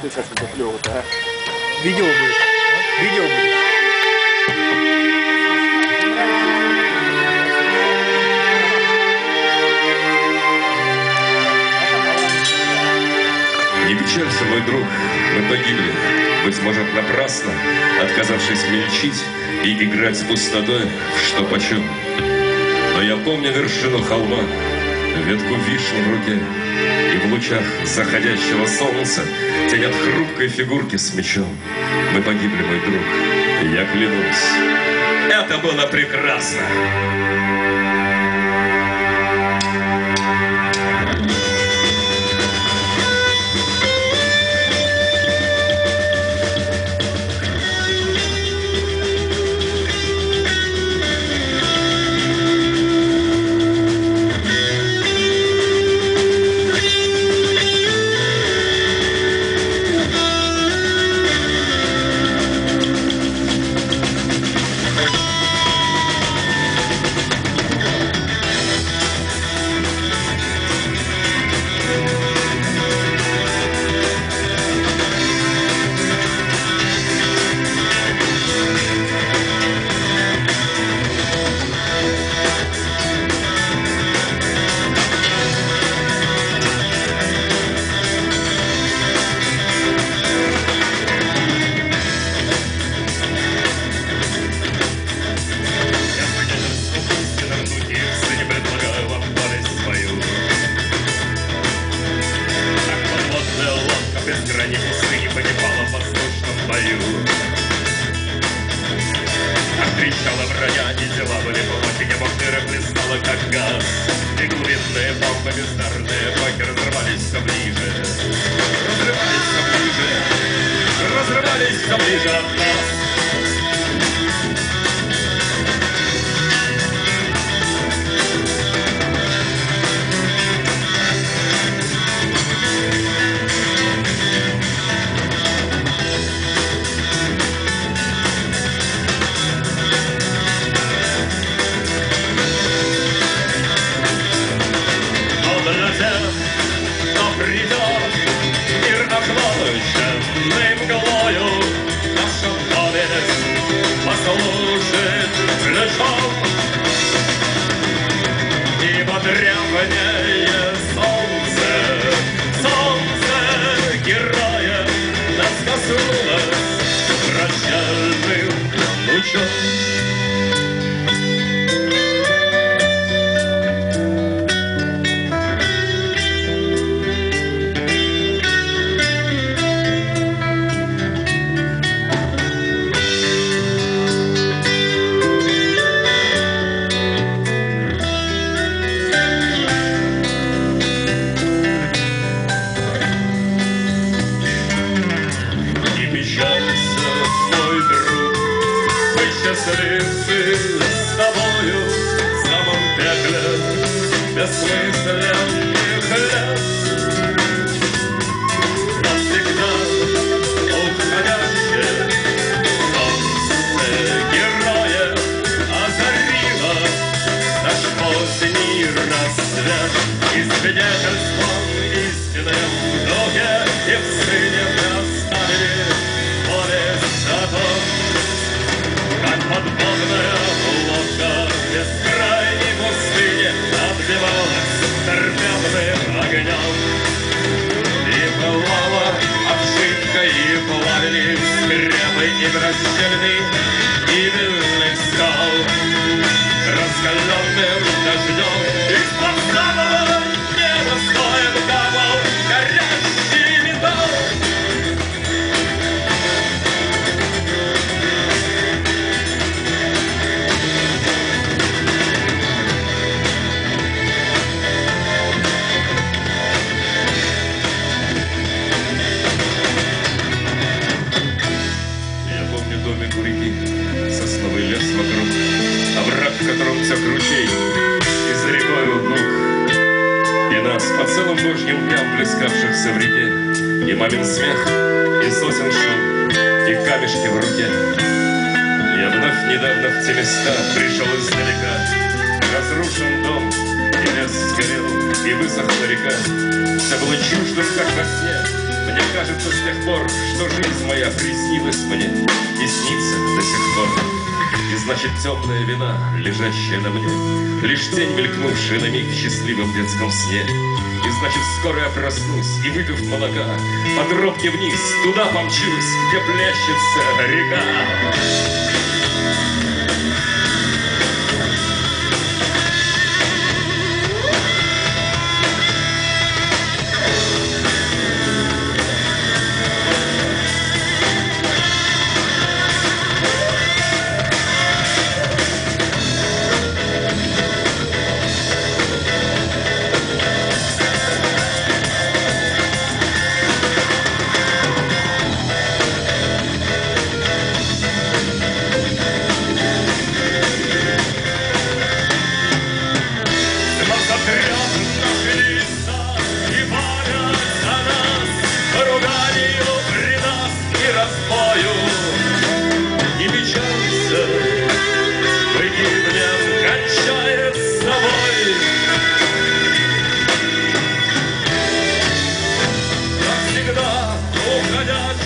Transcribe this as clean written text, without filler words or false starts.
Ты как это клево-то, а? Видео будет. А? Видео будет. Не печалься, мой друг, мы погибли, быть может, напрасно, отказавшись мельчить и играть с пустотой, что почем. Но я помню вершину холма, ветку вишни в руке, и в лучах заходящего солнца тень от хрупкой фигурки с мечом. Мы погибли, мой друг, я клянусь, это было прекрасно. Трещала броня, и дела были плохи, небо в дыры плескало, как газ. И глубинные бомбы, бездарные боки разрывались все ближе. Разрывались все ближе. Разрывались все ближе от нас. Мир охваченный мглою, наша доблесть послужит ключом. Ибо древнее солнце, солнце героя нас коснулось прощальным лучом. Счастливцы с тобою в самом пекле бессмысленных лет. Навсегда уходящее солнце героя озарило наш поздний рассвет. И свидетельством истинным в духе и в сыне мы оставили повесть о том, как подводная лодка в бескрайней пустыне отбивалась торпедным огнем. И пылала обшивка, и плавили скрепы, и вращены гибельных скал. Раскаленным дождем из-под самого неба стоя капал горящий металл. Домик у реки, сосновый лес вокруг, овраг, в котором тек ручей, и за рекой луг. И нас по целым божьим дням, плескавшихся в реке, и мамин смех, и сосен шум, и камешки в руке. Я вновь недавно в те места пришел издалека. Разрушен дом, и лес сгорел, и высохла река. Все было чуждым, как во сне. Мне кажется, кажется с тех пор, что жизнь моя приснилась мне и снится до сих пор. И значит темная вина, лежащая на мне, лишь тень, мелькнувшая на миг в счастливом детском сне. И значит скоро я проснусь и, выпив молока, по тропке вниз туда помчусь, где плещется река. Уходя